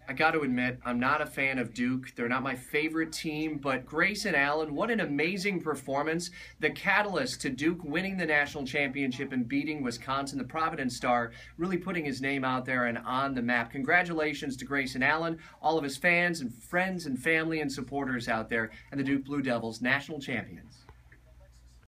I got to admit, I'm not a fan of Duke. They're not my favorite team, but Grayson Allen, what an amazing performance. The catalyst to Duke winning the national championship and beating Wisconsin, the Providence Star, really putting his name out there and on the map. Congratulations to Grayson Allen, all of his fans and friends and family and supporters out there, and the Duke Blue Devils, national champions.